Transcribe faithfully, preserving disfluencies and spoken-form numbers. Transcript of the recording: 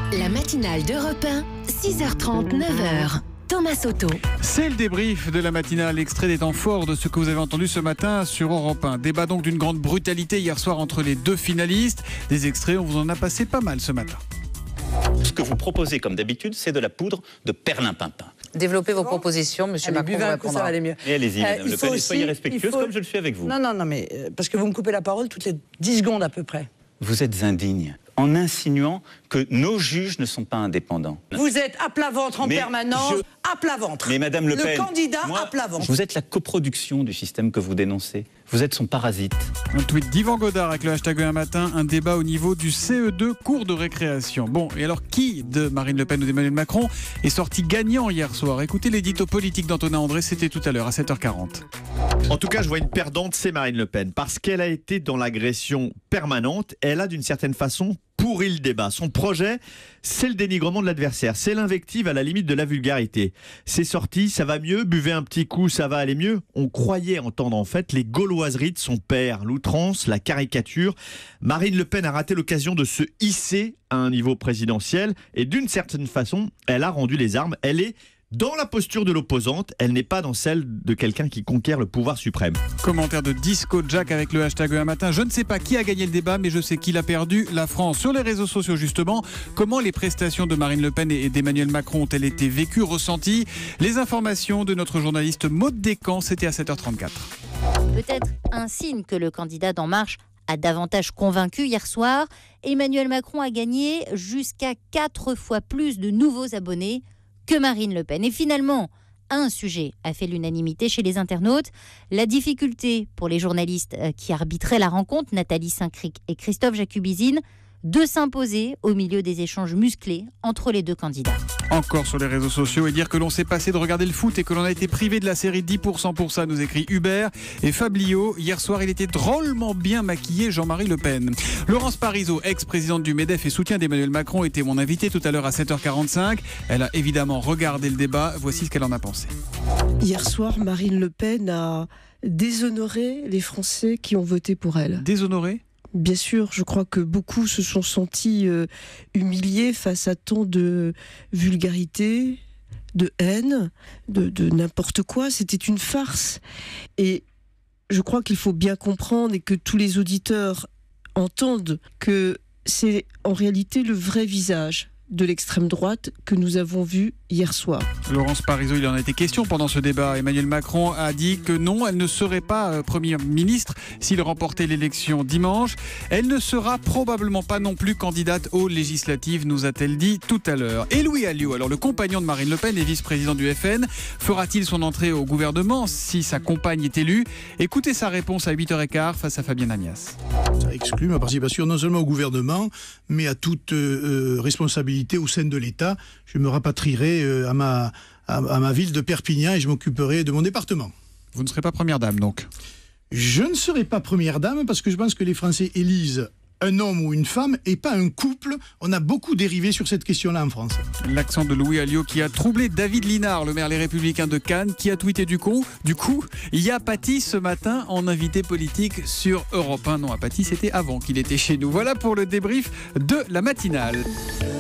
La matinale d'Europe un, six heures trente, neuf heures. Thomas Soto. C'est le débrief de la matinale, l'extrait des temps forts de ce que vous avez entendu ce matin sur Europe un. Débat donc d'une grande brutalité hier soir entre les deux finalistes. Des extraits, on vous en a passé pas mal ce matin. Ce que vous proposez, comme d'habitude, c'est de la poudre de perlimpinpin. Développez vos propositions, monsieur Macron. Buvez un coup, ça va aller mieux. Et allez-y, madame Euh, Le Pen, et soyez aussi- respectueuse faut- comme je le suis avec vous. Non, non, non, mais euh, parce que vous me coupez la parole toutes les dix secondes à peu près. Vous êtes indigne en insinuant que nos juges ne sont pas indépendants. Vous êtes à plat ventre en Mais permanence, je- à plat ventre. Mais madame Le, Le Pen, candidat moi, à plat ventre. vous êtes la coproduction du système que vous dénoncez. Vous êtes son parasite. Un tweet d'Yvan Godard avec le hashtag un matin, un débat au niveau du C E deux, cours de récréation. Bon, et alors qui de Marine Le Pen ou d'Emmanuel Macron est sorti gagnant hier soir? Écoutez l'édito politique d'Antonin André, c'était tout à l'heure à sept heures quarante. En tout cas, je vois une perdante, c'est Marine Le Pen. Parce qu'elle a été dans l'agression permanente, elle a d'une certaine façon pourri le débat. Son projet, c'est le dénigrement de l'adversaire. C'est l'invective à la limite de la vulgarité. C'est sorti, ça va mieux, buvez un petit coup, ça va aller mieux. On croyait entendre en fait les gauloiseries de son père, l'outrance, la caricature. Marine Le Pen a raté l'occasion de se hisser à un niveau présidentiel et d'une certaine façon, elle a rendu les armes. Elle est dans la posture de l'opposante, elle n'est pas dans celle de quelqu'un qui conquiert le pouvoir suprême. Commentaire de Disco Jack avec le hashtag un matin. Je ne sais pas qui a gagné le débat, mais je sais qui l'a perdu, la France. Sur les réseaux sociaux, justement, comment les prestations de Marine Le Pen et d'Emmanuel Macron ont-elles été vécues, ressenties? Les informations de notre journaliste Maude Descamps, c'était à sept heures trente-quatre. Peut-être un signe que le candidat d'En Marche a davantage convaincu hier soir. Emmanuel Macron a gagné jusqu'à quatre fois plus de nouveaux abonnés que Marine Le Pen. Et finalement, un sujet a fait l'unanimité chez les internautes, la difficulté pour les journalistes qui arbitraient la rencontre, Nathalie Saint-Cric et Christophe Jacubizine, de s'imposer au milieu des échanges musclés entre les deux candidats. Encore sur les réseaux sociaux et dire que l'on s'est passé de regarder le foot et que l'on a été privé de la série dix pour cent pour ça, nous écrit Hubert. Et Fablio, hier soir, il était drôlement bien maquillé, Jean-Marie Le Pen. Laurence Parisot, ex-présidente du MEDEF et soutien d'Emmanuel Macron, était mon invitée tout à l'heure à sept heures quarante-cinq. Elle a évidemment regardé le débat. Voici ce qu'elle en a pensé. Hier soir, Marine Le Pen a déshonoré les Français qui ont voté pour elle. Déshonoré ? Bien sûr, je crois que beaucoup se sont sentis euh, humiliés face à tant de vulgarité, de haine, de, de n'importe quoi. C'était une farce. Et je crois qu'il faut bien comprendre et que tous les auditeurs entendent que c'est en réalité le vrai visage de l'extrême droite que nous avons vu hier soir. Laurence Parisot, il en a été question pendant ce débat. Emmanuel Macron a dit que non, elle ne serait pas euh, Première ministre s'il remportait l'élection dimanche. Elle ne sera probablement pas non plus candidate aux législatives, nous a-t-elle dit tout à l'heure. Et Louis Alliot, alors le compagnon de Marine Le Pen et vice-président du F N, fera-t-il son entrée au gouvernement si sa compagne est élue? Écoutez sa réponse à huit heures quinze face à Fabien Amias. Ça exclut ma participation non seulement au gouvernement, mais à toute euh, responsabilité au sein de l'État. Je me rapatrierai euh, à, ma, à, à ma ville de Perpignan et je m'occuperai de mon département. Vous ne serez pas première dame donc? Je ne serai pas première dame parce que je pense que les Français élisent un homme ou une femme et pas un couple. On a beaucoup dérivé sur cette question-là en France. L'accent de Louis Alliot qui a troublé David Linard, le maire Les Républicains de Cannes, qui a tweeté du coup, du coup, il y a Paty ce matin en invité politique sur Europe un. Non, à Paty, c'était avant qu'il était chez nous. Voilà pour le débrief de la matinale.